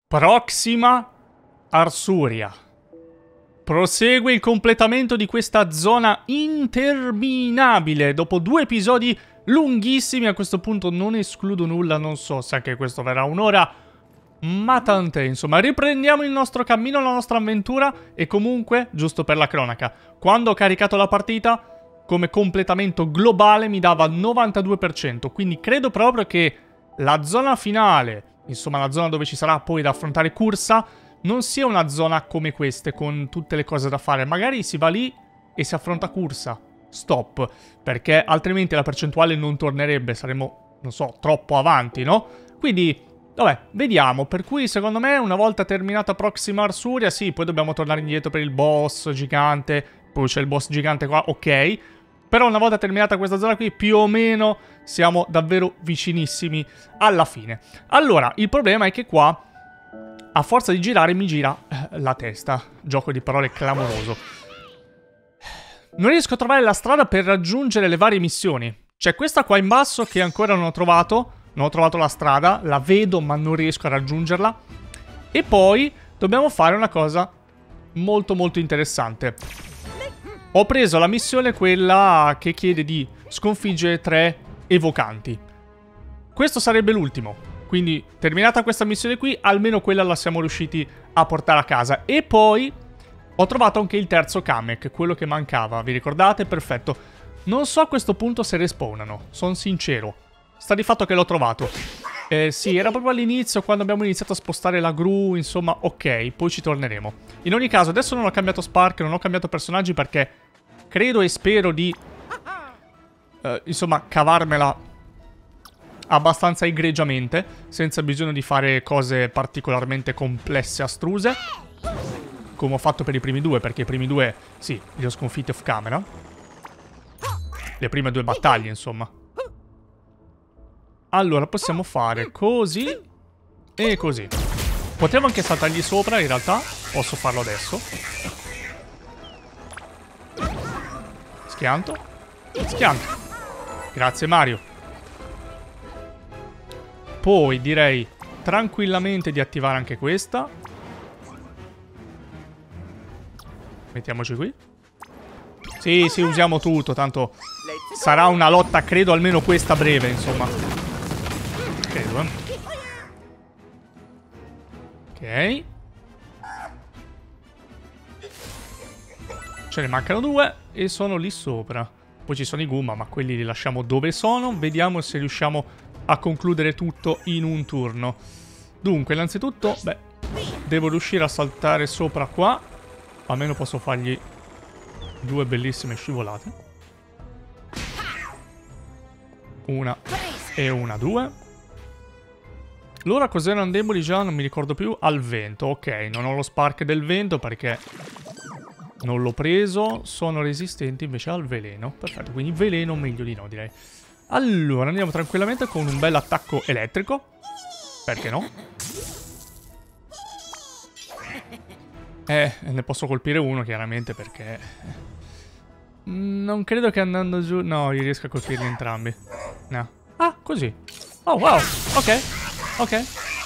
Proxima Arsuria. Prosegue il completamento di questa zona interminabile. Dopo 2 episodi lunghissimi, a questo punto non escludo nulla, non so se anche questo verrà un'ora, ma tant'è, insomma. Riprendiamo il nostro cammino, la nostra avventura e comunque, giusto per la cronaca, quando ho caricato la partita, come completamento globale mi dava 92%, quindi credo proprio che la zona finale, insomma la zona dove ci sarà poi da affrontare Cursa, non sia una zona come queste, con tutte le cose da fare. Magari si va lì e si affronta Cursa. Stop. Perché altrimenti la percentuale non tornerebbe. Saremmo, non so, troppo avanti, no? Quindi, vabbè, vediamo. Per cui, secondo me, una volta terminata Proxima Arsuria, sì, poi dobbiamo tornare indietro per il boss gigante. Poi c'è il boss gigante qua, ok. Però una volta terminata questa zona qui, più o meno siamo davvero vicinissimi alla fine. Allora, il problema è che qua, a forza di girare, mi gira la testa. Gioco di parole clamoroso. Non riesco a trovare la strada per raggiungere le varie missioni. C'è questa qua in basso che ancora non ho trovato. Non ho trovato la strada. La vedo ma non riesco a raggiungerla. E poi dobbiamo fare una cosa molto molto interessante. Ho preso la missione, quella che chiede di sconfiggere 3 evocanti. Questo sarebbe l'ultimo. Quindi, terminata questa missione qui, almeno quella la siamo riusciti a portare a casa. E poi ho trovato anche il terzo Kamek, quello che mancava. Vi ricordate? Perfetto. Non so a questo punto se respawnano, sono sincero. Sta di fatto che l'ho trovato. Sì, era proprio all'inizio, quando abbiamo iniziato a spostare la gru, insomma, ok, poi ci torneremo. In ogni caso, adesso non ho cambiato Spark, non ho cambiato personaggi perché credo e spero di, insomma, cavarmela abbastanza egregiamente, senza bisogno di fare cose particolarmente complesse, astruse, come ho fatto per i primi 2, perché i primi 2, sì, li ho sconfitti off camera. Le prime 2 battaglie, insomma. Allora, possiamo fare così e così. Potremmo anche saltargli sopra, in realtà. Posso farlo adesso. Schianto. Schianto. Grazie, Mario. Poi direi tranquillamente di attivare anche questa. Mettiamoci qui. Sì, sì, usiamo tutto, tanto sarà una lotta, credo, almeno questa breve, insomma. Credo, Ok. Ce ne mancano 2 e sono lì sopra. Poi ci sono i Goomba, ma quelli li lasciamo dove sono. Vediamo se riusciamo a concludere tutto in un turno. Dunque, innanzitutto, beh, devo riuscire a saltare sopra qua. Almeno posso fargli 2 bellissime scivolate. Una e una, 2. Loro cos'erano deboli già? Non mi ricordo più. Al vento, ok. Non ho lo spark del vento perché non l'ho preso. Sono resistenti invece al veleno. Perfetto, quindi veleno meglio di no, direi. Allora, andiamo tranquillamente con un bel attacco elettrico. Perché no? Ne posso colpire uno, chiaramente, perché non credo che andando giù... No, io riesco a colpirli entrambi. No. Ah, così. Oh, wow. Ok. Ok.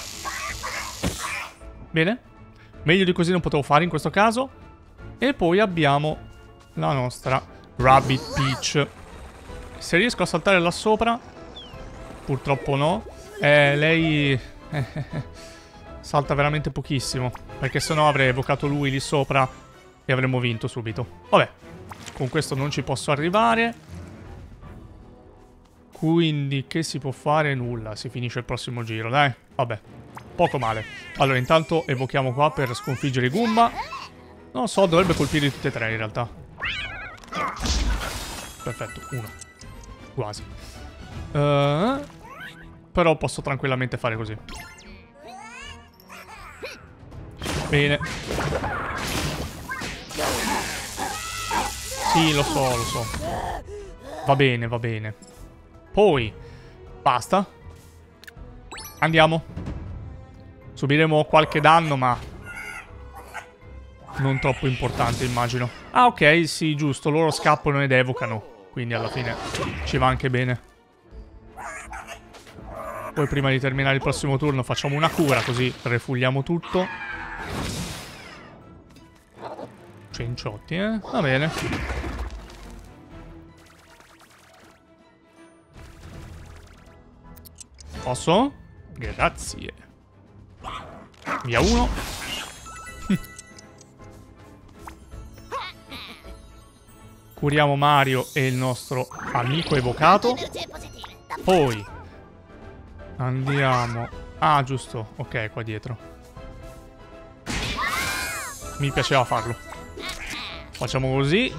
Bene. Meglio di così non potevo fare in questo caso. E poi abbiamo la nostra Rabbit Peach. Se riesco a saltare là sopra... Purtroppo no. Lei... salta veramente pochissimo. Perché sennò avrei evocato lui lì sopra e avremmo vinto subito. Vabbè. Con questo non ci posso arrivare. Quindi che si può fare? Nulla. Si finisce il prossimo giro, dai. Vabbè. Poco male. Allora intanto evochiamo qua per sconfiggere i Goomba. Non so, dovrebbe colpirli tutti e 3 in realtà. Perfetto, 1. Quasi. Però posso tranquillamente fare così. Bene. Sì, lo so, lo so. Va bene, va bene. Poi, basta. Andiamo. Subiremo qualche danno, ma non troppo importante, immagino. Ah, ok, sì, giusto. Loro scappano ed evocano. Quindi alla fine ci va anche bene. Poi prima di terminare il prossimo turno facciamo una cura, così refulliamo tutto. Cenciotti, va bene. Posso? Grazie. Via uno. Curiamo Mario e il nostro amico evocato. Poi andiamo... Ah, giusto. Ok, qua dietro. Mi piaceva farlo. Facciamo così.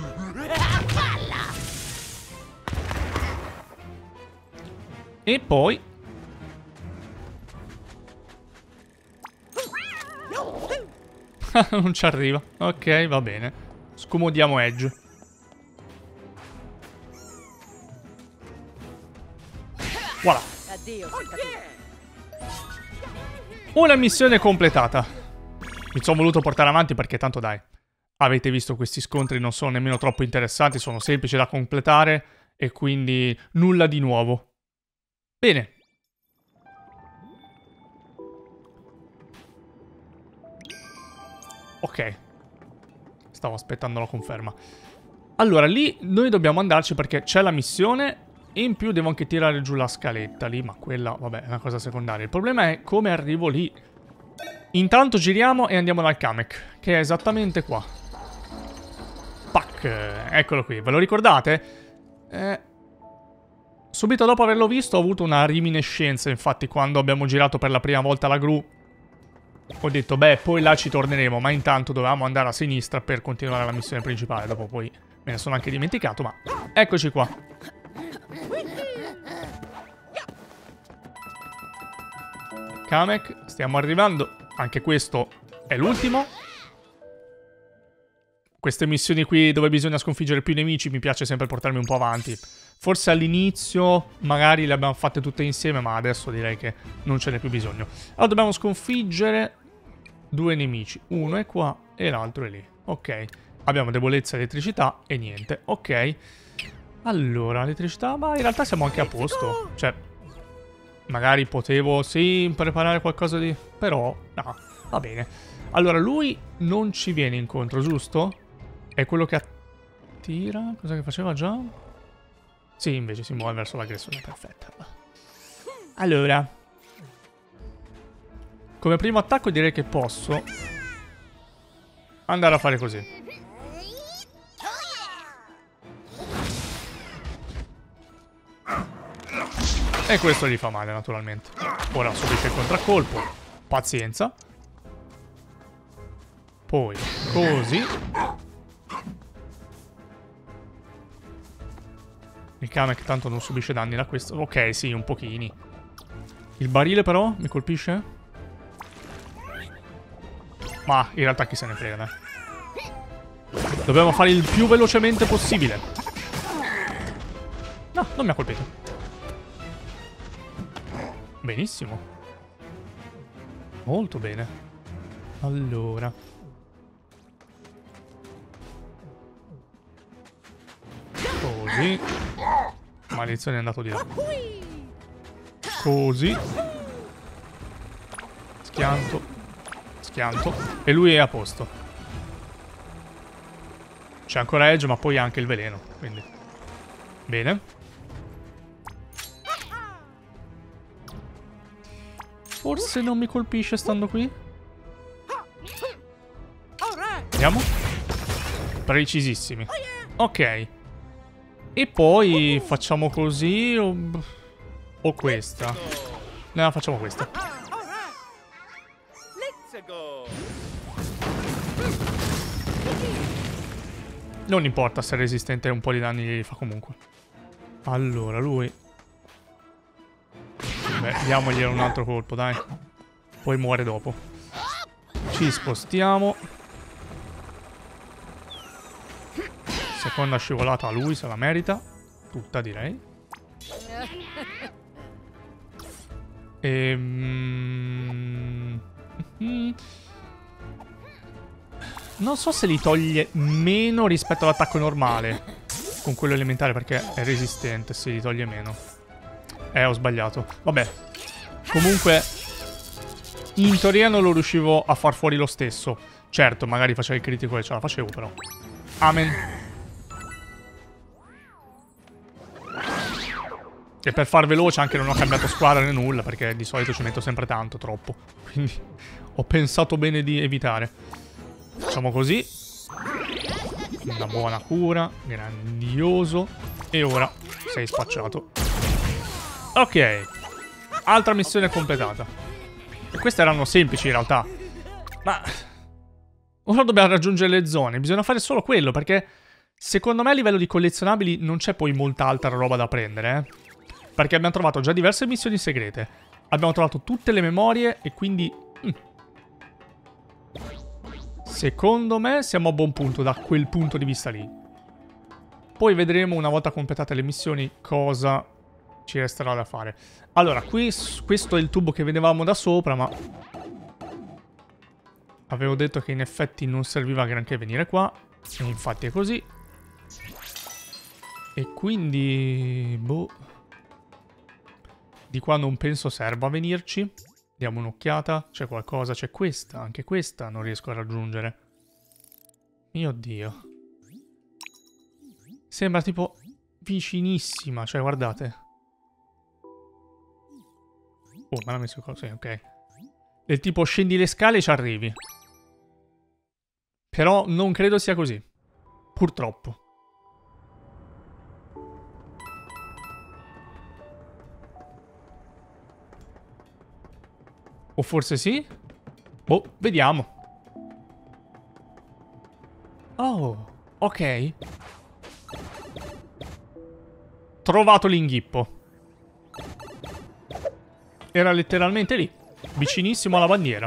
E poi... non ci arriva. Ok, va bene. Scomodiamo Edge. Voilà. Una missione completata. Mi sono voluto portare avanti perché tanto dai. Avete visto questi scontri, non sono nemmeno troppo interessanti, sono semplici da completare e quindi nulla di nuovo. Bene. Ok. Stavo aspettando la conferma. Allora, lì noi dobbiamo andarci perché c'è la missione e in più devo anche tirare giù la scaletta lì, ma quella, vabbè, è una cosa secondaria. Il problema è come arrivo lì. Intanto giriamo e andiamo dal Kamek, che è esattamente qua. Pac, eccolo qui. Ve lo ricordate? Subito dopo averlo visto ho avuto una riminiscenza, infatti, quando abbiamo girato per la prima volta la gru. Ho detto, beh, poi là ci torneremo, ma intanto dovevamo andare a sinistra per continuare la missione principale. Dopo poi me ne sono anche dimenticato, ma eccoci qua. Kamek, stiamo arrivando. Anche questo è l'ultimo. Queste missioni qui dove bisogna sconfiggere più nemici mi piace sempre portarmi un po' avanti. Forse all'inizio magari le abbiamo fatte tutte insieme, ma adesso direi che non ce n'è più bisogno. Allora dobbiamo sconfiggere due nemici. Uno è qua e l'altro è lì. Ok. Abbiamo debolezza, elettricità e niente. Ok. Allora, elettricità, ma in realtà siamo anche a posto. Cioè, magari potevo, sì, preparare qualcosa di... Però, no, va bene. Allora, lui non ci viene incontro, giusto? È quello che attira? Cosa che faceva già? Sì, invece si muove verso l'aggressione, perfetta. Allora, come primo attacco direi che posso andare a fare così. E questo gli fa male, naturalmente. Ora subisce il contraccolpo. Pazienza. Poi, così. Il Kamek tanto non subisce danni da questo. Ok, sì, un pochini. Il barile però mi colpisce? Ma in realtà chi se ne frega, dai. Dobbiamo fare il più velocemente possibile. No, non mi ha colpito. Benissimo. Molto bene. Allora. Così. Maledizione è andato di là. Così. Schianto. Schianto. E lui è a posto. C'è ancora Edge, ma poi anche il veleno. Quindi. Bene. Forse non mi colpisce stando qui. Andiamo. Precisissimi. Ok. E poi facciamo così o questa? No, facciamo questa. Non importa se è resistente, un po' di danni li fa comunque. Allora, lui... Beh, diamoglielo un altro colpo, dai. Poi muore dopo. Ci spostiamo. Seconda scivolata a lui, se la merita. Tutta, direi. Non so se li toglie meno rispetto all'attacco normale. Con quello elementare, perché è resistente, se li toglie meno. Ho sbagliato. Vabbè. Comunque, in teoria non lo riuscivo a far fuori lo stesso. Certo, magari facevo il critico e ce la facevo, però. Amen. E per far veloce anche non ho cambiato squadra né nulla, perché di solito ci metto sempre tanto, troppo. Quindi ho pensato bene di evitare. Facciamo così. Una buona cura. Grandioso. E ora sei spacciato. Ok. Altra missione completata. E queste erano semplici in realtà. Ma ora dobbiamo raggiungere le zone. Bisogna fare solo quello, perché secondo me a livello di collezionabili non c'è poi molta altra roba da prendere, Perché abbiamo trovato già diverse missioni segrete. Abbiamo trovato tutte le memorie e quindi... Secondo me siamo a buon punto da quel punto di vista lì. Poi vedremo una volta completate le missioni cosa ci resterà da fare. Allora, questo è il tubo che vedevamo da sopra, ma... Avevo detto che in effetti non serviva granché venire qua. E infatti è così. E quindi... Boh... Di qua non penso serva a venirci. Diamo un'occhiata. C'è qualcosa, c'è questa. Anche questa non riesco a raggiungere. Mio Dio. Sembra tipo vicinissima. Cioè, guardate. Oh, me l'ha messo così, ok. Del tipo scendi le scale e ci arrivi. Però non credo sia così. Purtroppo. O forse sì? Boh, vediamo. Oh, ok. Trovato l'inghippo. Era letteralmente lì. Vicinissimo alla bandiera.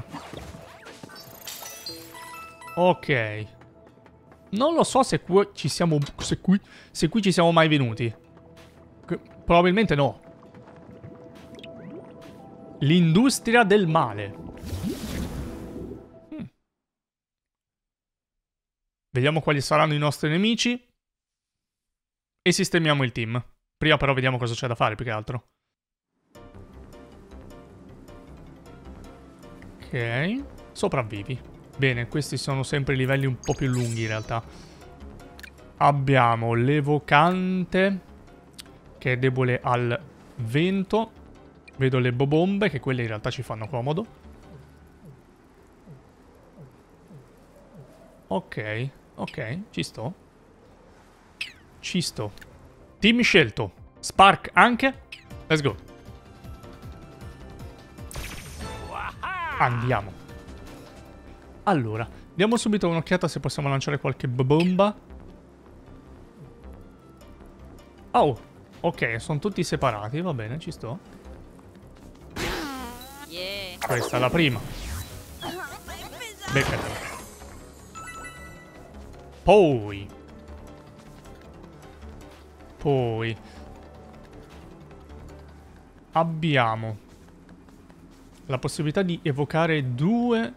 Ok. Non lo so se qui ci siamo... Se qui ci siamo mai venuti. Probabilmente no. L'industria del male. Vediamo quali saranno i nostri nemici. E sistemiamo il team. Prima però vediamo cosa c'è da fare, più che altro. Ok. Sopravvivi. Bene, questi sono sempre livelli un po' più lunghi in realtà. Abbiamo l'evocante, che è debole al vento. Vedo le bobombe, che quelle in realtà ci fanno comodo. Ok, ok, ci sto. Ci sto. Team scelto. Spark anche. Let's go. Andiamo. Allora, diamo subito un'occhiata se possiamo lanciare qualche bomba. Oh, ok, sono tutti separati, va bene, ci sto. Questa è la prima. Beccatela. Poi abbiamo la possibilità di evocare 2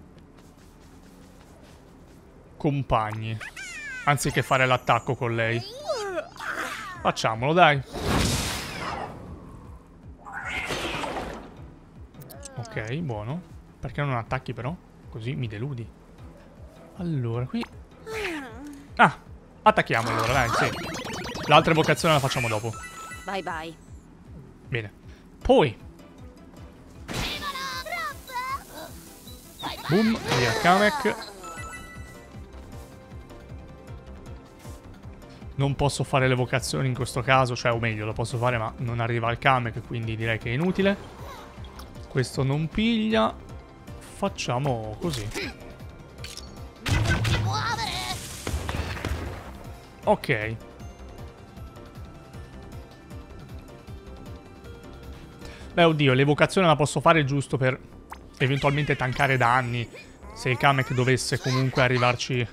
compagni anziché fare l'attacco con lei. Facciamolo, dai. Ok, buono. Perché non attacchi però? Così mi deludi. Allora, qui... Ah, attacchiamo allora, dai, sì. L'altra evocazione la facciamo dopo. Bye bye. Bene. Poi... Boom, via Kamek. Non posso fare l'evocazione in questo caso, cioè, o meglio, lo posso fare ma non arriva al Kamek, quindi direi che è inutile. Questo non piglia. Facciamo così. Ok. Beh, oddio, l'evocazione la posso fare giusto per eventualmente tankare danni. Se il Kamek dovesse comunque arrivarci...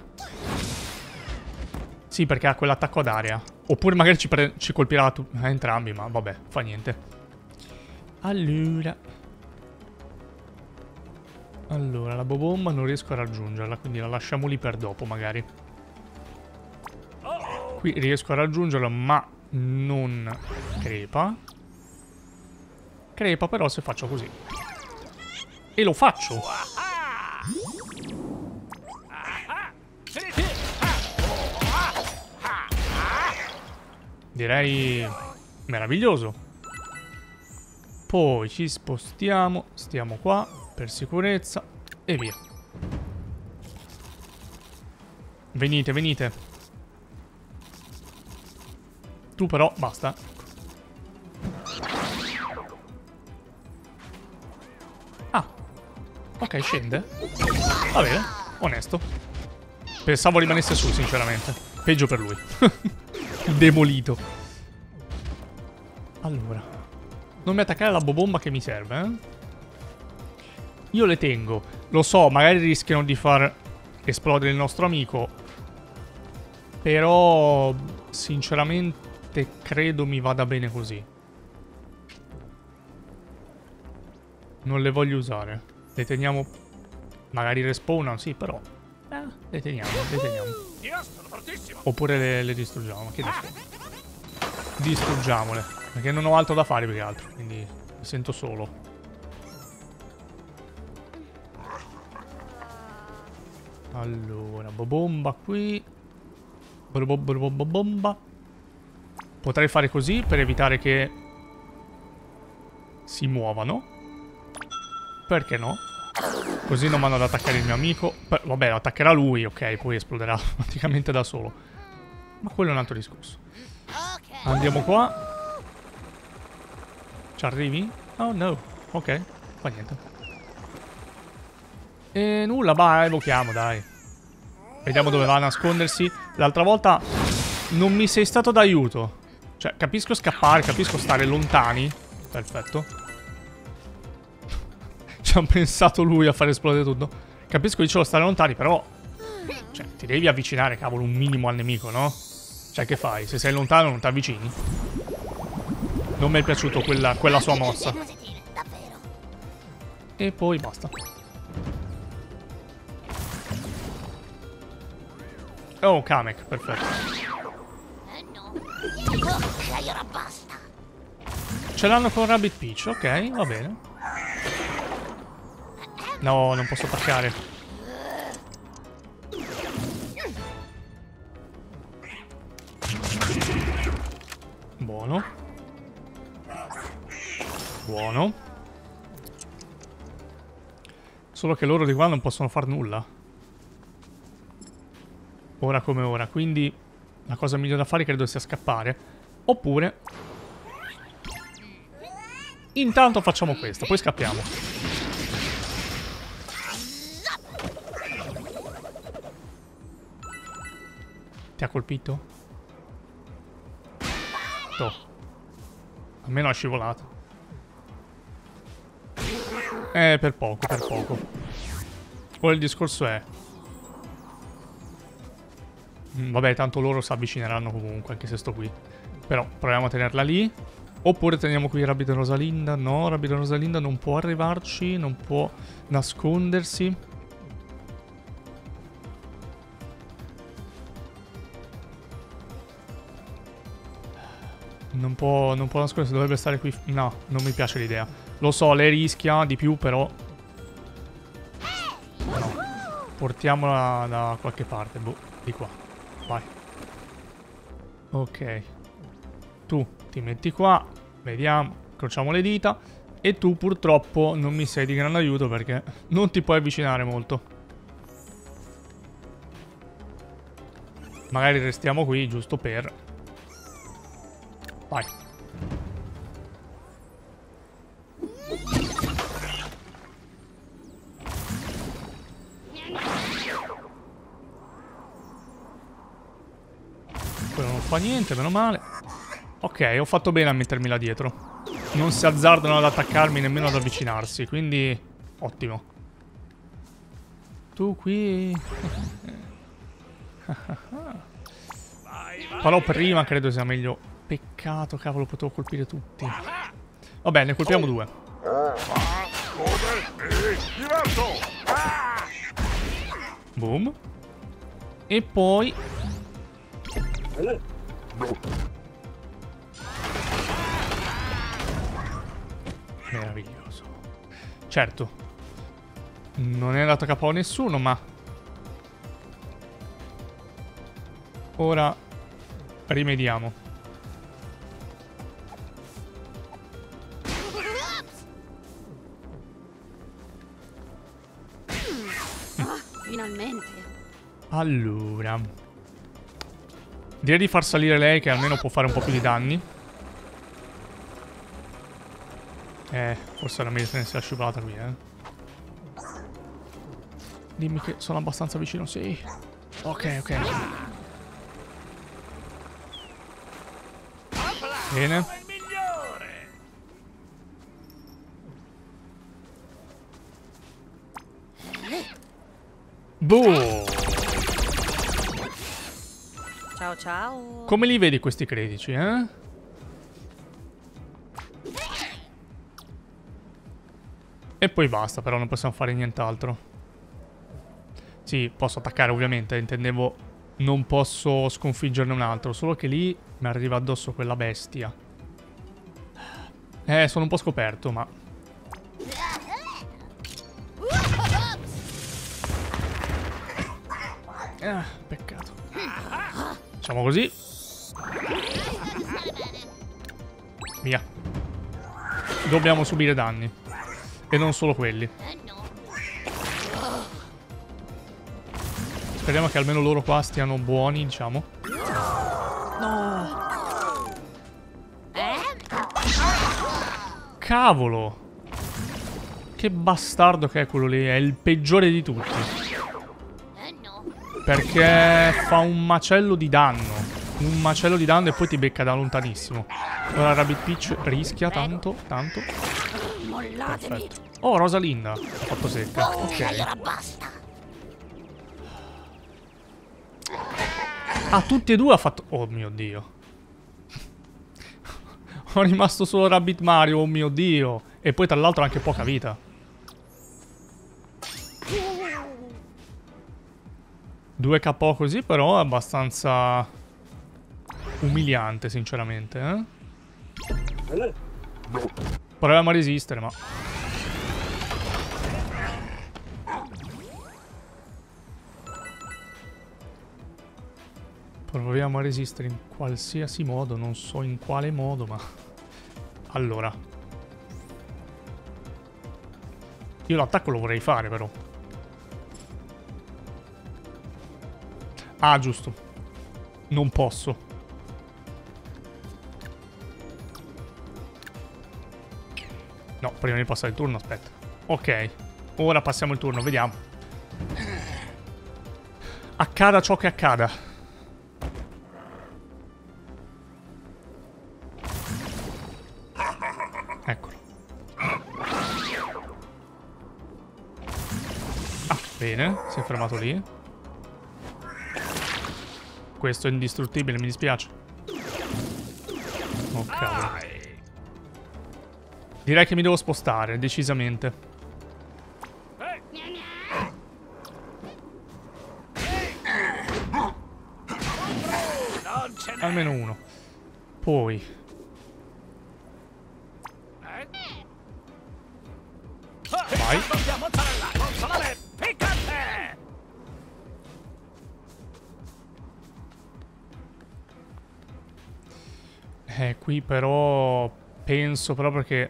Sì, perché ha quell'attacco ad area. Oppure magari ci colpirà entrambi, ma vabbè, fa niente. Allora, la bobomba non riesco a raggiungerla, quindi la lasciamo lì per dopo, magari. Qui riesco a raggiungerla, ma non crepa. Ok, crepa però se faccio così. E lo faccio. Direi meraviglioso. Poi ci spostiamo. Stiamo qua per sicurezza. E via. Venite, venite. Tu però basta. Ah. Ok, scende. Va bene, onesto. Pensavo rimanesse su, sinceramente. Peggio per lui. Demolito. Allora. Non mi attaccare la bobomba che mi serve, eh? Io le tengo. Lo so, magari rischiano di far esplodere il nostro amico. Però, sinceramente, credo mi vada bene così. Non le voglio usare. Le teniamo. Magari respawnano, sì, però. Le teniamo, le teniamo. Oppure le distruggiamo. Ma che ne so. Distruggiamole. Perché non ho altro da fare più che altro. Quindi mi sento solo. Allora, bomba qui. Bomba. Potrei fare così per evitare che si muovano. Perché no? Così non vanno ad attaccare il mio amico. Vabbè, lo attaccherà lui, ok, poi esploderà praticamente da solo. Ma quello è un altro discorso. Andiamo qua. Ci arrivi? Oh no. Ok, fa niente. E nulla, vai, evochiamo, dai. Vediamo dove va a nascondersi. L'altra volta non mi sei stato d'aiuto. Cioè, capisco scappare, capisco stare lontani. Perfetto. Ci ha pensato lui a far esplodere tutto. Capisco, dicevo, stare lontani, però... Cioè, ti devi avvicinare, cavolo, un minimo al nemico, no? Cioè, che fai? Se sei lontano non ti avvicini? Non mi è piaciuto quella sua mossa. E poi basta. Oh, Kamek, perfetto. Ce l'hanno con Rabbit Peach, ok, va bene. No, non posso attaccare. Buono. Buono. Solo che loro di qua non possono far nulla. Ora come ora, quindi la cosa migliore da fare credo sia scappare. Oppure intanto facciamo questo, poi scappiamo. Ti ha colpito? No. Almeno ha scivolato. Per poco, per poco. Ora il discorso è... Vabbè, tanto loro si avvicineranno comunque, anche se sto qui. Però proviamo a tenerla lì. Oppure teniamo qui Rabbit e Rosalinda. No, Rabbit e Rosalinda non può arrivarci, non può nascondersi. Non può nascondersi, dovrebbe stare qui. No, non mi piace l'idea. Lo so, lei rischia di più, però... No. Portiamola da qualche parte, boh, di qua. Vai. Ok. Tu ti metti qua. Vediamo. Incrociamo le dita. E tu purtroppo non mi sei di grande aiuto perché non ti puoi avvicinare molto. Magari restiamo qui giusto per... Vai. Quello non fa niente, meno male. Ok, ho fatto bene a mettermi là dietro. Non si azzardano ad attaccarmi nemmeno ad avvicinarsi, quindi ottimo. Tu qui... Però prima credo sia meglio... Peccato, cavolo, potevo colpire tutti. Va bene, ne colpiamo due. Boom. E poi... Meraviglioso. Certo. Non è andato a capo nessuno, ma... ora rimediamo. Finalmente. Allora, direi di far salire lei, che almeno può fare un po' più di danni. Forse era meglio tenersi la scivolata qui, Dimmi che sono abbastanza vicino, sì. Ok. Bene. Boh! Ciao ciao. Come li vedi questi critici, E poi basta, però non possiamo fare nient'altro. Sì, posso attaccare ovviamente, intendevo non posso sconfiggerne un altro, solo che lì mi arriva addosso quella bestia. Sono un po' scoperto, ma... peccato. Facciamo così. Via. Dobbiamo subire danni. E non solo quelli. Speriamo che almeno loro qua stiano buoni, diciamo. No. Cavolo. Che bastardo che è quello lì. È il peggiore di tutti. Perché fa un macello di danno. Un macello di danno e poi ti becca da lontanissimo. Ora Rabbit Peach rischia tanto. Perfetto. Oh, Rosalinda. Ha fatto secca. Ok. Allora basta. Ah, tutti e due ha fatto... Oh mio Dio. Ho rimasto solo Rabbit Mario, oh mio Dio. E poi tra l'altro anche poca vita. Due KO così però è abbastanza umiliante, sinceramente, Proviamo a resistere, ma... Proviamo a resistere in qualsiasi modo, non so in quale modo, ma... Allora. Io l'attacco lo vorrei fare, però. Ah, giusto. Non posso. No, prima di passare il turno, aspetta. Ok. Ora passiamo il turno, vediamo. Accada ciò che accada. Eccolo. Ah, bene. Si è fermato lì. Questo è indistruttibile, mi dispiace. Oh, cavolo. Direi che mi devo spostare, decisamente. Almeno uno. Poi... Vai. Qui però penso proprio che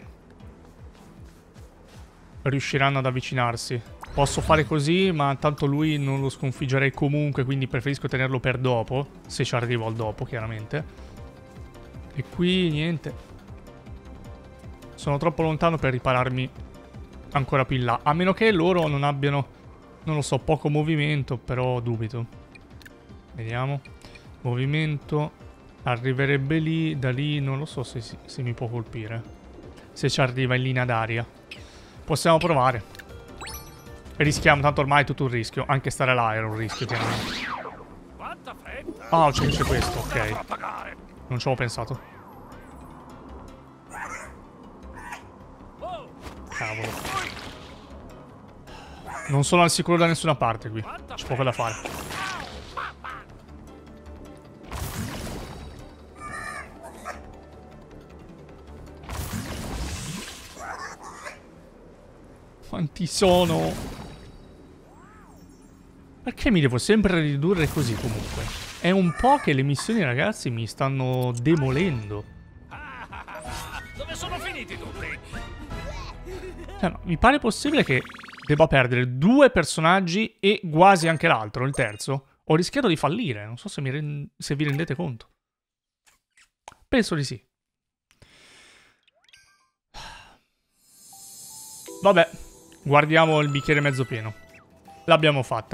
riusciranno ad avvicinarsi. Posso fare così, ma tanto lui non lo sconfiggerei comunque, quindi preferisco tenerlo per dopo, se ci arrivo al dopo, chiaramente. E qui niente. Sono troppo lontano per ripararmi ancora più in là. A meno che loro non abbiano, non lo so, poco movimento, però dubito. Vediamo. Movimento. Arriverebbe lì, da lì non lo so se mi può colpire. Se ci arriva in linea d'aria. Possiamo provare. Rischiamo, tanto ormai è tutto un rischio. Anche stare là era un rischio, chiaramente. Ah, c'è questo, ok. Non ci avevo pensato. Cavolo. Non sono al sicuro da nessuna parte qui. C'è poco da fare. Quanti sono? Perché mi devo sempre ridurre così comunque? È un po' che le missioni, ragazzi, mi stanno demolendo. Dove sono finiti tutti? Cioè, no, mi pare possibile che debba perdere 2 personaggi e quasi anche l'altro, il terzo. Ho rischiato di fallire, non so se vi rendete conto. Penso di sì. Vabbè, guardiamo il bicchiere mezzo pieno. L'abbiamo fatta.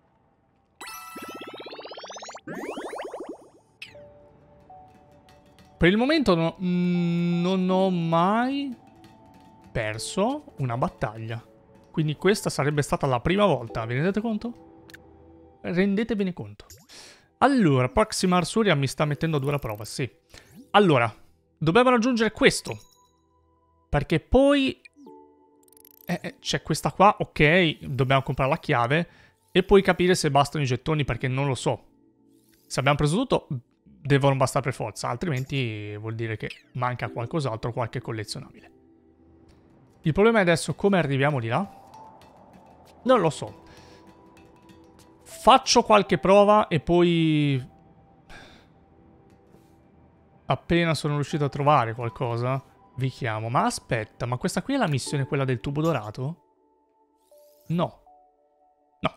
Per il momento non ho mai perso una battaglia. Quindi questa sarebbe stata la prima volta, vi rendete conto? Rendetevene conto. Allora, Proxima Arsuria mi sta mettendo a dura prova, sì. Allora, dobbiamo raggiungere questo. Perché poi... c'è questa qua, ok, dobbiamo comprare la chiave. E poi capire se bastano i gettoni, perché non lo so. Se abbiamo preso tutto, devono bastare per forza. Altrimenti vuol dire che manca qualcos'altro, qualche collezionabile. Il problema è adesso come arriviamo di là? Non lo so. Faccio qualche prova e poi... appena sono riuscito a trovare qualcosa, vi chiamo. Ma aspetta, ma questa qui è la missione, quella del tubo dorato? No. No.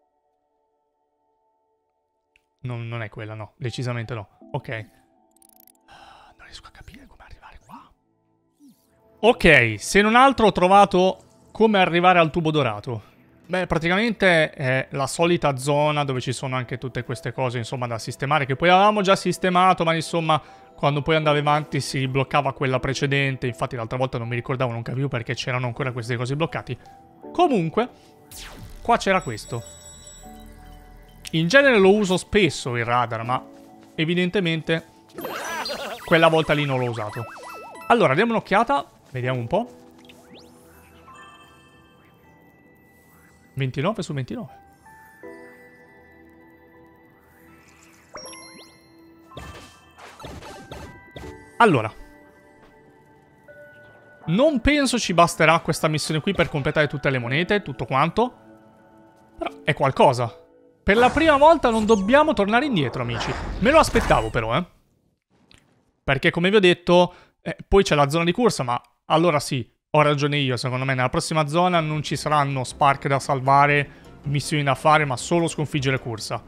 Non è quella, no. Decisamente no. Ok. Non riesco a capire come arrivare qua. Ok, se non altro ho trovato come arrivare al tubo dorato. Beh, praticamente è la solita zona dove ci sono anche tutte queste cose, insomma, da sistemare, che poi avevamo già sistemato, ma insomma, quando poi andavi avanti si bloccava quella precedente. Infatti l'altra volta non mi ricordavo, non capivo perché c'erano ancora queste cose bloccate. Comunque, qua c'era questo. In genere lo uso spesso il radar, ma evidentemente quella volta lì non l'ho usato. Allora, diamo un'occhiata, vediamo un po'. 29 su 29. Allora, non penso ci basterà questa missione qui per completare tutte le monete, tutto quanto. Però è qualcosa. Per la prima volta non dobbiamo tornare indietro, amici. Me lo aspettavo però, Perché come vi ho detto, poi c'è la zona di corsa, ma allora sì, ho ragione io, secondo me nella prossima zona non ci saranno spark da salvare, missioni da fare, ma solo sconfiggere corsa.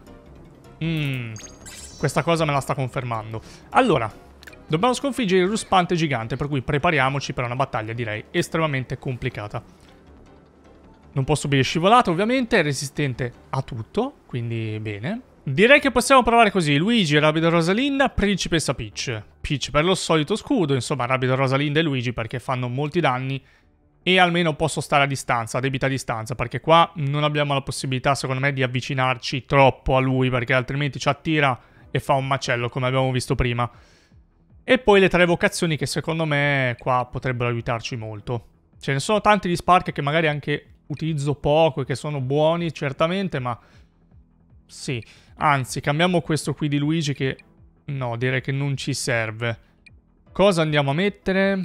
Questa cosa me la sta confermando. Allora, dobbiamo sconfiggere il ruspante gigante, per cui prepariamoci per una battaglia, direi, estremamente complicata. Non può subire scivolate, ovviamente, è resistente a tutto, quindi bene. Direi che possiamo provare così: Luigi, Rapido Rosalinda, Principessa Peach. Peach per lo solito scudo, insomma Rapido Rosalinda e Luigi perché fanno molti danni e almeno posso stare a distanza, a debita distanza, perché qua non abbiamo la possibilità, secondo me, di avvicinarci troppo a lui, perché altrimenti ci attira e fa un macello, come abbiamo visto prima. E poi le 3 vocazioni che secondo me qua potrebbero aiutarci molto. Ce ne sono tanti di Spark che magari anche utilizzo poco e che sono buoni, certamente, ma... sì, anzi, cambiamo questo qui di Luigi che... no, direi che non ci serve. Cosa andiamo a mettere?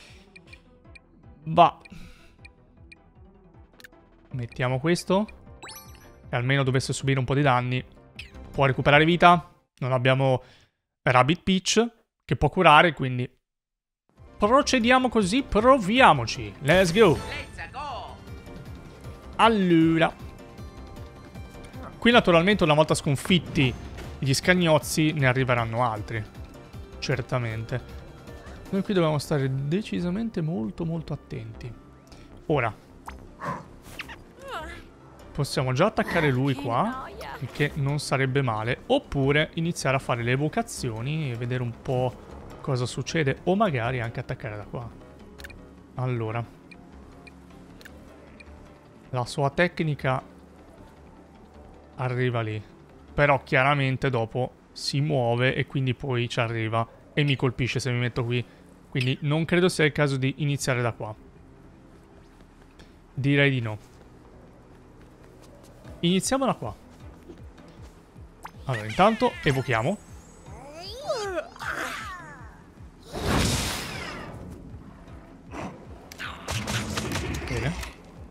Va. Mettiamo questo. E almeno dovesse subire un po' di danni. Può recuperare vita. Non abbiamo Rabbit Peach che può curare, quindi... procediamo così, proviamoci. Let's go. Allora... qui naturalmente una volta sconfitti gli scagnozzi ne arriveranno altri. Certamente. Noi qui dobbiamo stare decisamente molto molto attenti. Ora. Possiamo già attaccare lui qua, il che non sarebbe male. Oppure iniziare a fare le evocazioni e vedere un po' cosa succede. O magari anche attaccare da qua. Allora. La sua tecnica arriva lì. Però chiaramente dopo si muove e quindi poi ci arriva e mi colpisce se mi metto qui. Quindi non credo sia il caso di iniziare da qua. Direi di no. Iniziamo da qua. Allora, intanto evochiamo. Bene.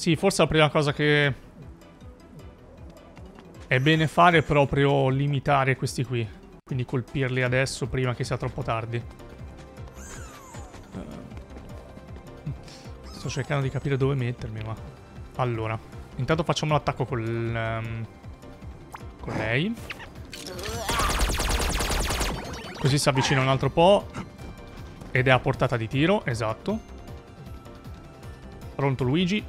Sì, forse la prima cosa che è bene fare è proprio limitare questi qui. Quindi colpirli adesso prima che sia troppo tardi. Sto cercando di capire dove mettermi, ma... Allora, intanto facciamo l'attacco con lei. Così si avvicina un altro po'. Ed è a portata di tiro, esatto. Pronto Luigi.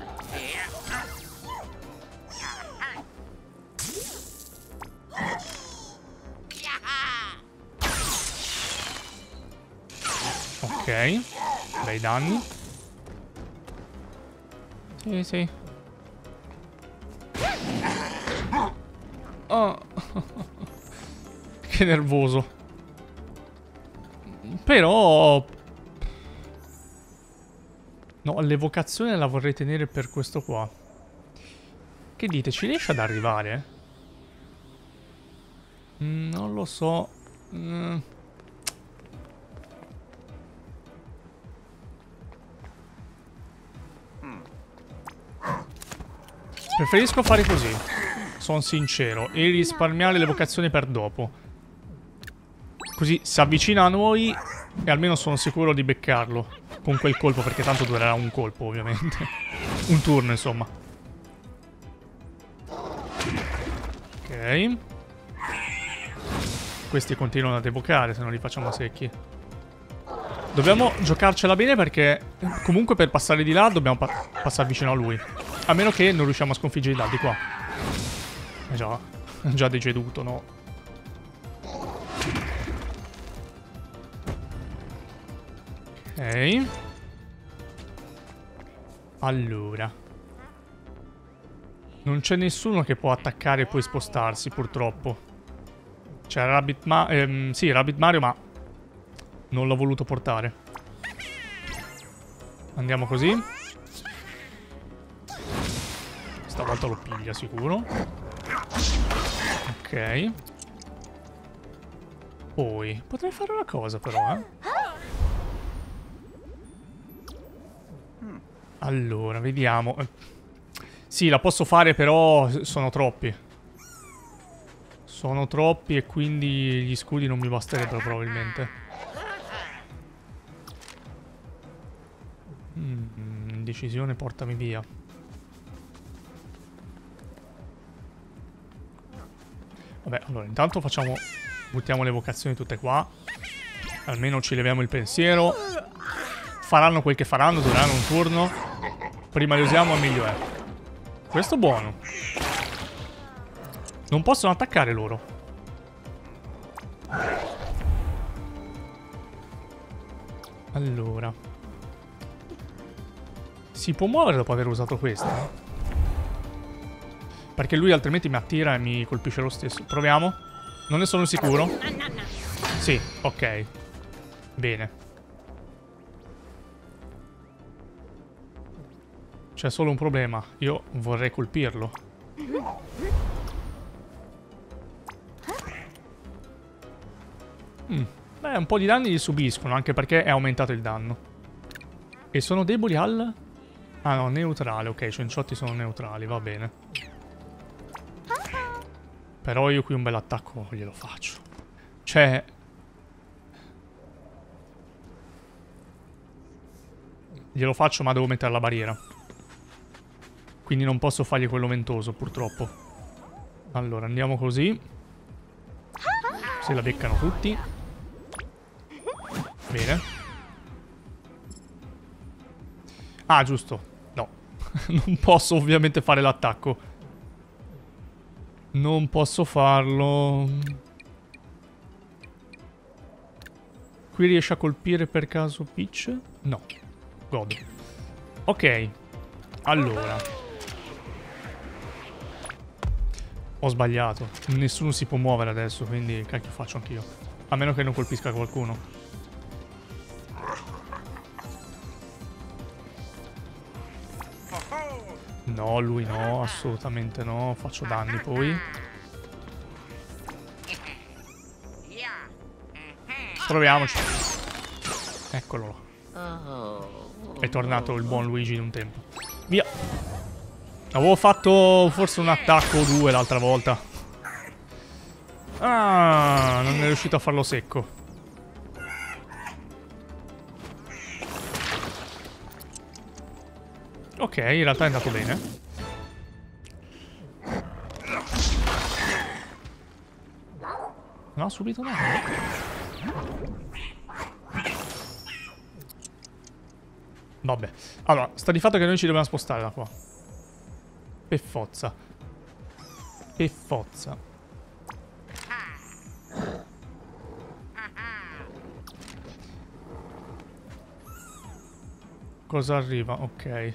Ok. Bei danni. Sì, sì. Oh. Che nervoso. Però... No, l'evocazione la vorrei tenere per questo qua. Che dite? Ci riesce ad arrivare? Non lo so. Preferisco fare così. Sono sincero. E risparmiare l'evocazione per dopo. Così si avvicina a noi e almeno sono sicuro di beccarlo con quel colpo, perché tanto durerà un colpo, ovviamente. Un turno, insomma. Ok. Questi continuano ad evocare se non li facciamo secchi. Dobbiamo giocarcela bene perché comunque per passare di là dobbiamo passare vicino a lui. A meno che non riusciamo a sconfiggere da di qua. Già deceduto, no? Ok. Allora. Non c'è nessuno che può attaccare e poi spostarsi, purtroppo. C'è Rabbit sì, Rabbit Mario, ma non l'ho voluto portare. Andiamo così. Stavolta lo piglia sicuro. Ok. Poi potrei fare una cosa però, Allora, vediamo. Sì, la posso fare, però sono troppi. Sono troppi e quindi gli scudi non mi basterebbero probabilmente. Indecisione, portami via. Vabbè, allora intanto facciamo... Buttiamo le vocazioni tutte qua. Almeno ci leviamo il pensiero. Faranno quel che faranno, dureranno un turno. Prima li usiamo, meglio è. Questo è buono. Non possono attaccare loro. Allora. Si può muovere dopo aver usato questa? Perché lui altrimenti mi attira e mi colpisce lo stesso. Proviamo. Non ne sono sicuro. Sì, ok. Bene. C'è solo un problema. Io vorrei colpirlo. Beh, un po' di danni li subiscono, anche perché è aumentato il danno. E sono deboli al... Ah no, neutrale. Ok, i cienciotti sono neutrali, va bene. Però io qui un bel attacco glielo faccio. Cioè... Glielo faccio, ma devo mettere la barriera. Quindi non posso fargli quello ventoso, purtroppo. Allora, andiamo così. Se la beccano tutti. Bene. Ah, giusto. No. Non posso ovviamente fare l'attacco. Non posso farlo. Qui riesce a colpire per caso Peach? No. Godo. Ok. Allora. Ho sbagliato. Nessuno si può muovere adesso, quindi cacchio faccio anch'io. A meno che non colpisca qualcuno. No, lui no, assolutamente no. Faccio danni poi. Proviamoci. Eccolo là. È tornato il buon Luigi in un tempo. Via. Avevo fatto forse un attacco o due l'altra volta. Ah, non è riuscito a farlo secco. Ok, in realtà è andato bene. No, subito no. Vabbè. Allora, sta di fatto che noi ci dobbiamo spostare da qua. Per forza. Per forza. Cosa arriva? Ok.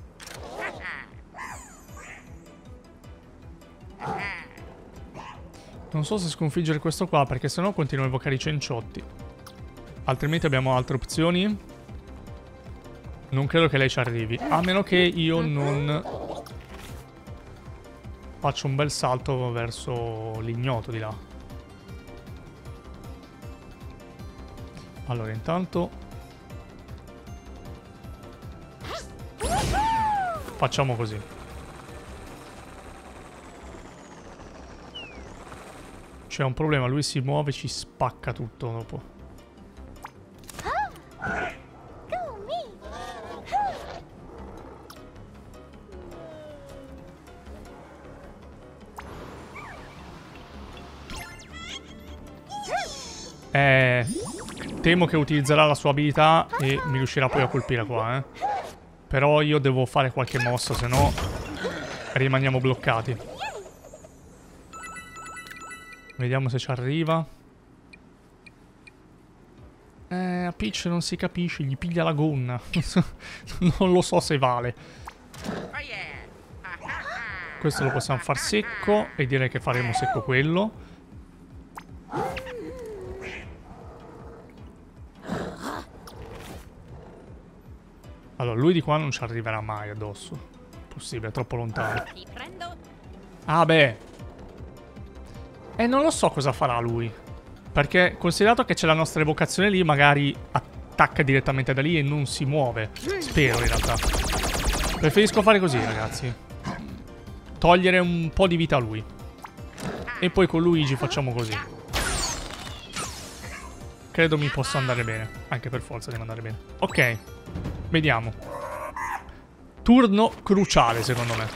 Non so se sconfiggere questo qua, perché sennò continuo a evocare i cenciotti. Altrimenti abbiamo altre opzioni. Non credo che lei ci arrivi. A meno che io non faccio un bel salto verso l'ignoto di là. Allora, intanto facciamo così. C'è un problema, lui si muove e ci spacca tutto dopo. Temo che utilizzerà la sua abilità e mi riuscirà poi a colpire qua, Però io devo fare qualche mossa, se no rimaniamo bloccati. Vediamo se ci arriva. A Peach non si capisce, gli piglia la gonna. Non lo so se vale. Questo lo possiamo far secco e direi che faremo secco quello. Allora, lui di qua non ci arriverà mai addosso. Possibile, è troppo lontano. Ah, beh. Non lo so cosa farà lui. Perché, considerato che c'è la nostra evocazione lì, magari attacca direttamente da lì e non si muove. Spero, in realtà. Preferisco fare così, ragazzi. Togliere un po' di vita a lui. E poi con Luigi facciamo così. Credo mi possa andare bene. Anche per forza deve andare bene. Ok. Vediamo. Turno cruciale, secondo me.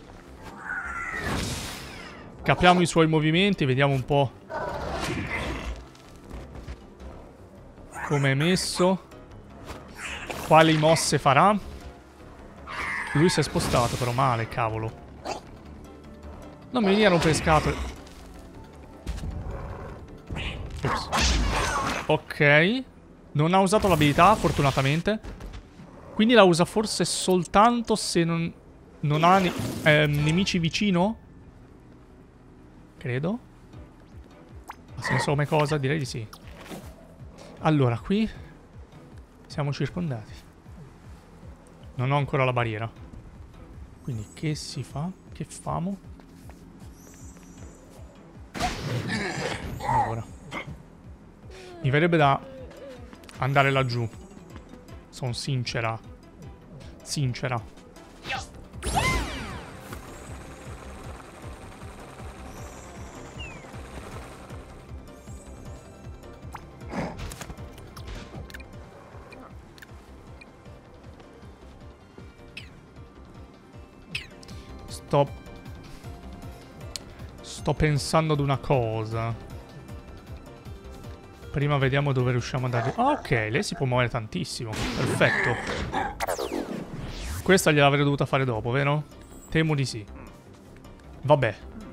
Capiamo i suoi movimenti, vediamo un po' come è messo. Quali mosse farà. Lui si è spostato però male, cavolo. Non mi vieni a rompere le scatole. Ops. Ok. Non ha usato l'abilità, fortunatamente. Quindi la usa forse soltanto se non ha nemici vicino? Credo. Ha senso come cosa? Direi di sì. Allora, qui siamo circondati. Non ho ancora la barriera. Quindi che si fa? Che famo? Allora. Mi verrebbe da andare laggiù. Sono sincera. Sincera. Sto pensando ad una cosa. Prima vediamo dove riusciamo ad andare. Ah, ok, lei si può muovere tantissimo. Perfetto. Questa gliel'avrei dovuta fare dopo, vero? Temo di sì. Vabbè.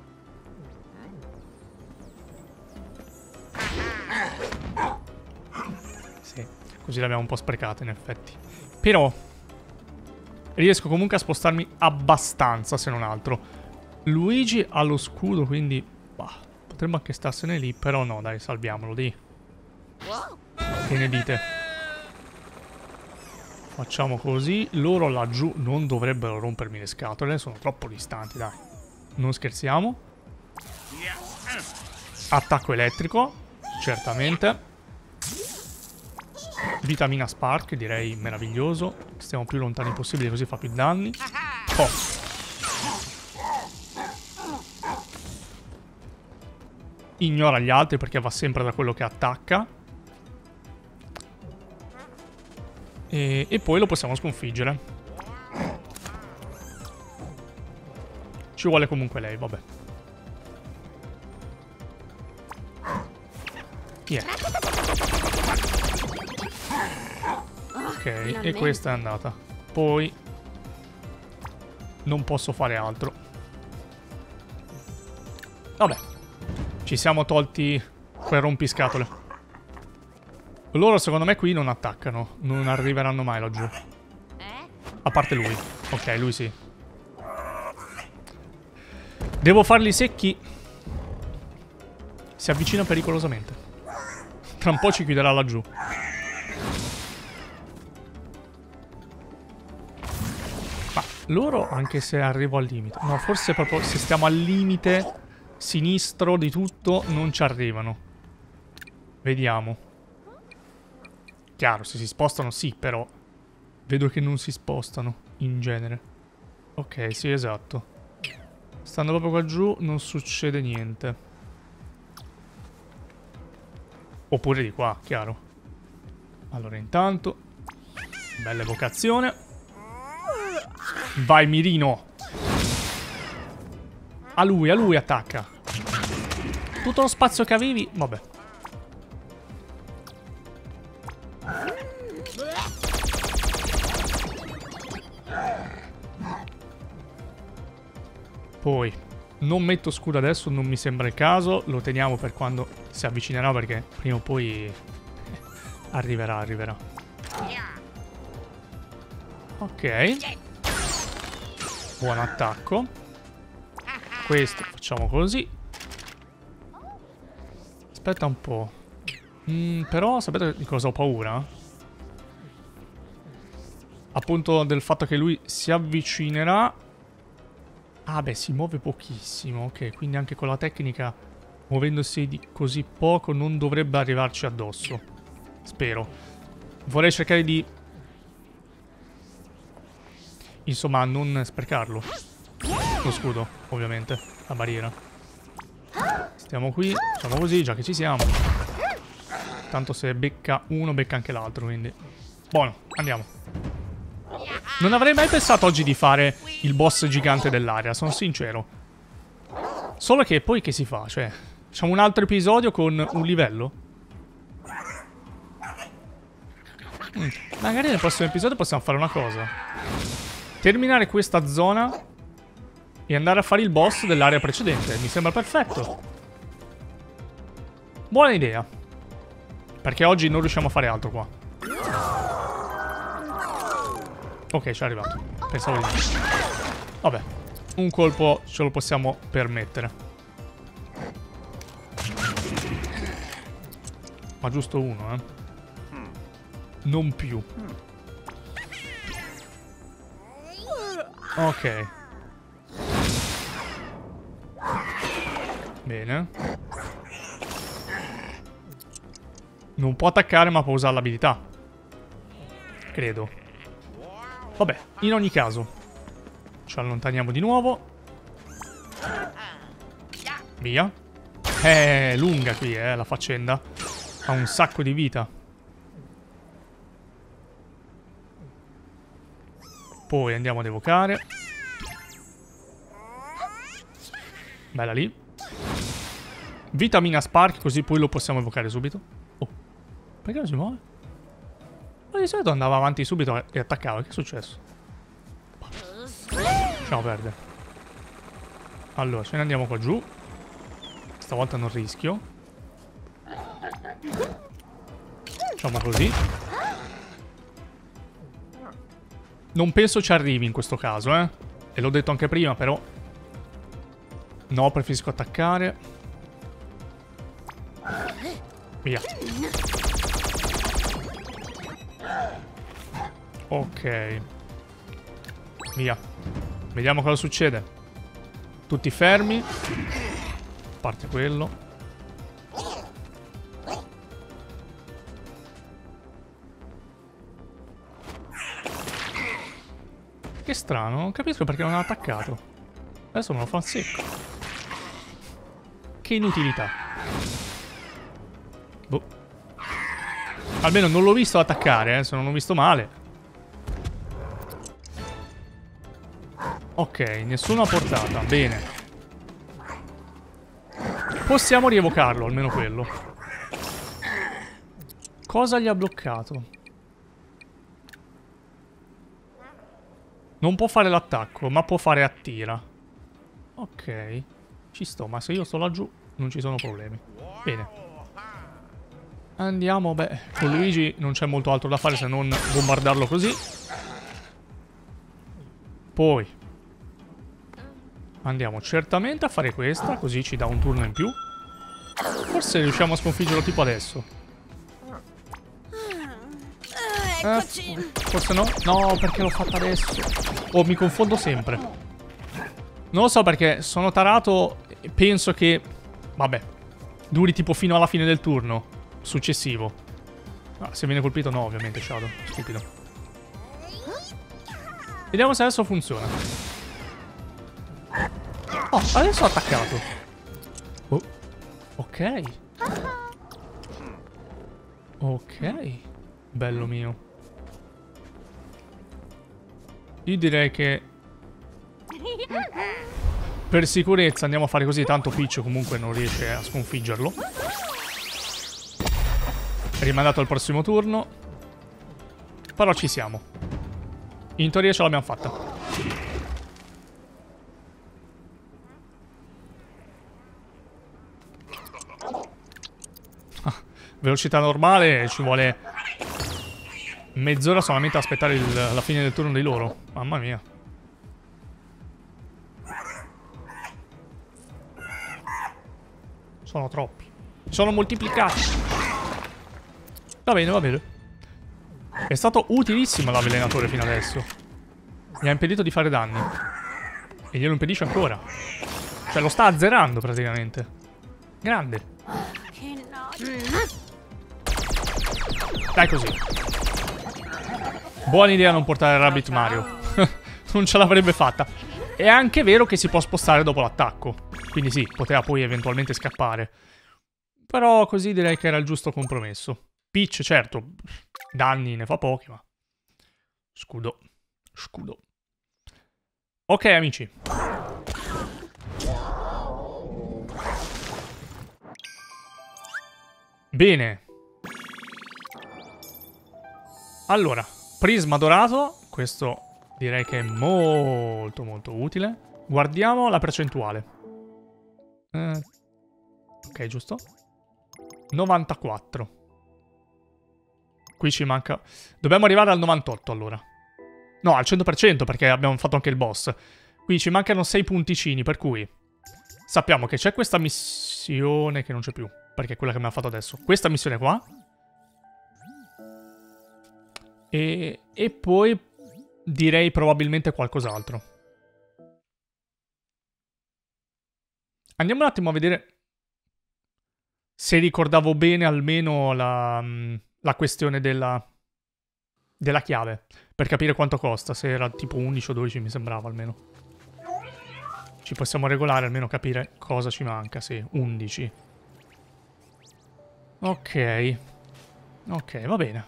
Sì, così l'abbiamo un po' sprecata in effetti. Però riesco comunque a spostarmi abbastanza, se non altro. Luigi ha lo scudo, quindi bah, potremmo anche starsene lì. Però no, dai, salviamolo, dì. Che ne dite? Facciamo così. Loro laggiù non dovrebbero rompermi le scatole. Sono troppo distanti, dai. Non scherziamo. Attacco elettrico. Certamente. Vitamina Spark, direi meraviglioso. Stiamo più lontani possibile, così fa più danni. Oh. ignora gli altri perché va sempre da quello che attacca. E poi lo possiamo sconfiggere. Ci vuole comunque lei, vabbè. Yeah. Ok, e questa è andata. Poi non posso fare altro. Vabbè. Ci siamo tolti quel rompiscatole. Loro secondo me qui non attaccano. Non arriveranno mai laggiù. A parte lui. Ok, lui sì. Devo farli secchi. Si avvicina pericolosamente. Tra un po' ci chiuderà laggiù. Ma loro, anche se arrivo al limite. No, forse proprio se stiamo al limite sinistro di tutto, non ci arrivano. Vediamo. Chiaro, se si spostano sì, però vedo che non si spostano, in genere. Ok, sì, esatto. Stando proprio qua giù non succede niente. Oppure di qua, chiaro. Allora, intanto bella evocazione. Vai, mirino. A lui attacca. Tutto lo spazio che avevi, vabbè. Poi non metto scudo adesso, non mi sembra il caso. Lo teniamo per quando si avvicinerà, perché prima o poi arriverà. Ok. Buon attacco. Questo facciamo così. Aspetta un po'. Però sapete di cosa ho paura? Appunto del fatto che lui si avvicinerà. Ah beh, si muove pochissimo. Ok, quindi anche con la tecnica, muovendosi di così poco, non dovrebbe arrivarci addosso. Spero. Vorrei cercare di... insomma, non sprecarlo. Lo scudo, ovviamente. La barriera. Stiamo qui. Facciamo così, già che ci siamo. Tanto se becca uno, becca anche l'altro, quindi... buono, andiamo. Non avrei mai pensato oggi di fare il boss gigante dell'area, sono sincero. Solo che poi che si fa? Cioè, facciamo un altro episodio con un livello? Magari nel prossimo episodio possiamo fare una cosa. Terminare questa zona e andare a fare il boss dell'area precedente. Mi sembra perfetto. Buona idea. Perché oggi non riusciamo a fare altro qua. Ok, ci è arrivato. Pensavo di no. Vabbè, un colpo ce lo possiamo permettere. Ma giusto uno, eh. Non più. Ok. Bene. Non può attaccare, ma può usare l'abilità. Credo. Vabbè, in ogni caso ci allontaniamo di nuovo. Via. Lunga qui, la faccenda. Ha un sacco di vita. Poi andiamo ad evocare. Bella lì. Vitamina Spark, così poi lo possiamo evocare subito. Oh, perché non si muove? Ma di solito andava avanti subito e attaccava. Che è successo? Lasciamo perdere. Allora, ce ne andiamo qua giù. Stavolta non rischio. Facciamo così. Non penso ci arrivi in questo caso, eh. E l'ho detto anche prima, però. No, preferisco attaccare. Via. Ok. Via. Vediamo cosa succede. Tutti fermi. A parte quello. Che strano, non capisco perché non ha attaccato. Adesso me lo fa secco. Che inutilità. Boh. Almeno non l'ho visto attaccare, se non ho visto male. Ok, nessuno a portata. Bene. Possiamo rievocarlo, almeno quello. Cosa gli ha bloccato? Non può fare l'attacco, ma può fare attira. Ok. Ci sto, ma se io sto laggiù non ci sono problemi. Bene. Andiamo, beh, con Luigi non c'è molto altro da fare se non bombardarlo così. Poi andiamo certamente a fare questa, così ci dà un turno in più. Forse riusciamo a sconfiggerlo tipo adesso. Eccoci. Forse no? No, perché l'ho fatta adesso. Oh, mi confondo sempre. Non lo so perché sono tarato e penso che... Vabbè, duri tipo fino alla fine del turno successivo. Ah, se viene colpito no, ovviamente, Shadow. Stupido. Vediamo se adesso funziona. Oh, adesso ha attaccato. Oh, ok. Ok. Bello mio. Io direi che per sicurezza andiamo a fare così, tanto Peach comunque non riesce a sconfiggerlo. Rimandato al prossimo turno. Però ci siamo. In teoria ce l'abbiamo fatta. Velocità normale, ci vuole mezz'ora solamente a aspettare la fine del turno di loro. Mamma mia. Sono troppi. Sono moltiplicati. Va bene, va bene. È stato utilissimo l'avvelenatore fino adesso. Mi ha impedito di fare danni. E glielo impedisce ancora. Cioè lo sta azzerando praticamente. Grande. Che noia. Dai così. Buona idea non portare Rabbit Mario. Non ce l'avrebbe fatta. È anche vero che si può spostare dopo l'attacco. Quindi sì, poteva poi eventualmente scappare. Però così direi che era il giusto compromesso. Peach, certo, danni ne fa pochi, ma... Scudo. Scudo. Ok, amici. Bene. Allora, prisma dorato. Questo direi che è molto molto utile. Guardiamo la percentuale. Ok, giusto? 94. Qui ci manca... Dobbiamo arrivare al 98 allora. No, al 100% perché abbiamo fatto anche il boss. Qui ci mancano 6 punticini, per cui... Sappiamo che c'è questa missione che non c'è più. Perché è quella che mi ha fatto adesso. Questa missione qua. E poi direi probabilmente qualcos'altro. Andiamo un attimo a vedere se ricordavo bene almeno la questione della chiave. Per capire quanto costa. Se era tipo 11 o 12 mi sembrava almeno. Ci possiamo regolare, almeno capire cosa ci manca. Sì, 11. Ok. Ok, va bene.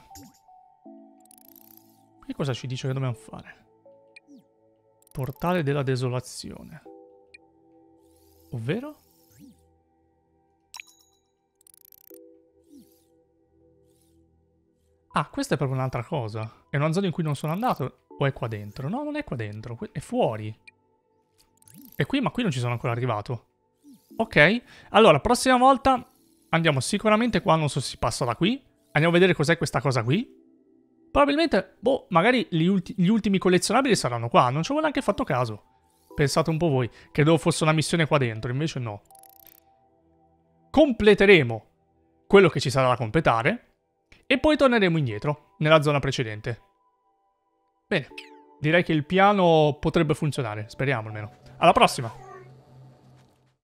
Qui cosa ci dice che dobbiamo fare? Portale della desolazione. Ovvero? Ah, questa è proprio un'altra cosa. È una zona in cui non sono andato. O è qua dentro? No, non è qua dentro. È fuori. È qui, ma qui non ci sono ancora arrivato. Ok. Allora, prossima volta andiamo sicuramente qua. Non so se si passa da qui. Andiamo a vedere cos'è questa cosa qui. Probabilmente, boh, magari gli ultimi collezionabili saranno qua. Non ci avevo neanche fatto caso. Pensate un po' voi. Credevo fosse una missione qua dentro. Invece no. Completeremo quello che ci sarà da completare. E poi torneremo indietro, nella zona precedente. Bene, direi che il piano potrebbe funzionare, speriamo almeno. Alla prossima!